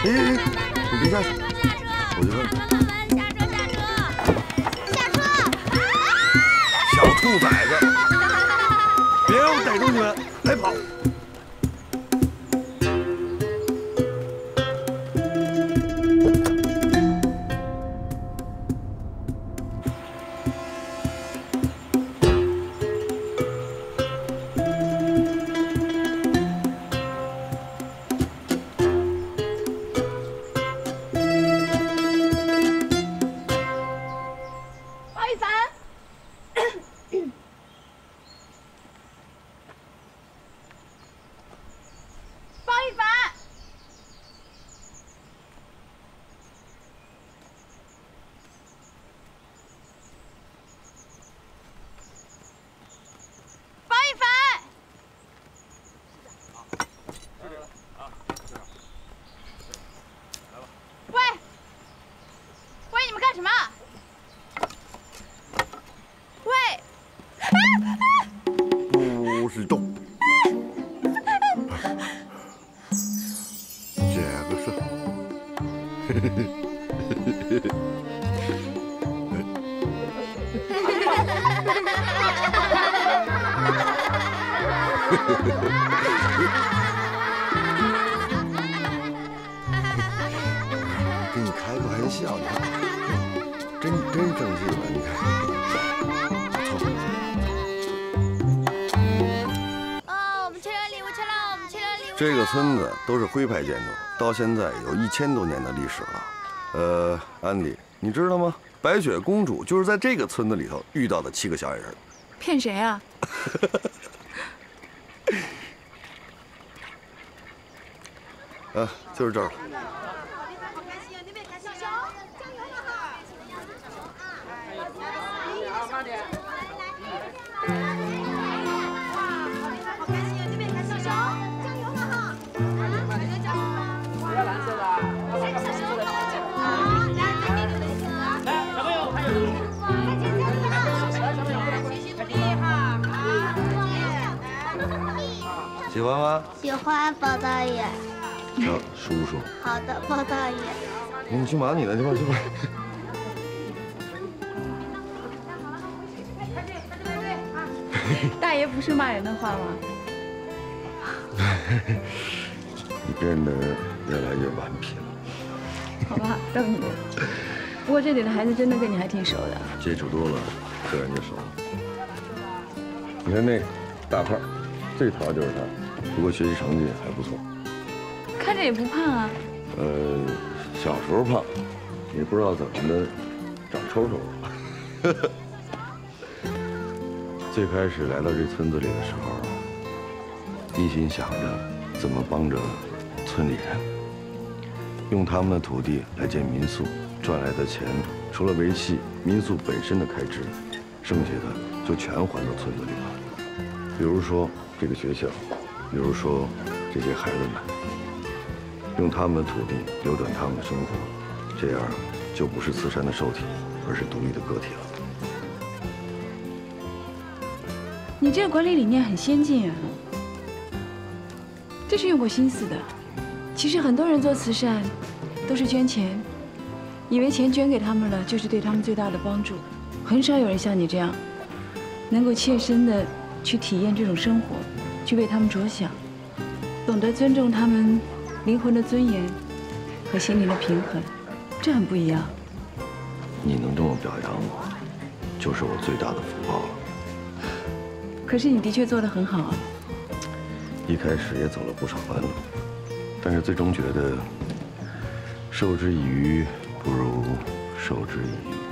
你别下去，我就问。 下车！ 小兔崽子，别让我逮住你们，来跑！ 不许动！这个是，跟你开个玩笑，你看，真生气了，你看。 这个村子都是徽派建筑，到现在有1000多年的历史了。安迪，你知道吗？白雪公主就是在这个村子里头遇到的7个小矮人。 骗谁啊？ 就是这儿了。喜欢吗？ 喜欢包大爷。 行，叔叔。 好的，包大爷。 你去忙你的去吧，去吧。 大爷不是骂人的话吗？ 你变得越来越顽皮了。 好吧，逗你。不过这里的孩子真的跟你还挺熟的。 接触多了，自然就熟了。你看那大胖，最淘就是他，不过学习成绩还不错。 看着也不胖啊。 小时候胖，也不知道怎么的，长抽抽了。最开始来到这村子里的时候，一心想着怎么帮着村里人，用他们的土地来建民宿，赚来的钱除了维系民宿本身的开支，剩下的就全还到村子里了。比如说这个学校，比如说这些孩子们，用他们的土地扭转他们的生活，这样就不是慈善的受体，而是独立的个体了。 你这个管理理念很先进啊，这是用过心思的。其实很多人做慈善都是捐钱，以为钱捐给他们了就是对他们最大的帮助，很少有人像你这样，能够切身的去体验这种生活，去为他们着想，懂得尊重他们灵魂的尊严和心灵的平衡，这很不一样。 你能这么表扬我，就是我最大的福报了。 可是你的确做得很好啊！ 一开始也走了不少弯路，但是最终觉得授之以鱼不如授之以渔。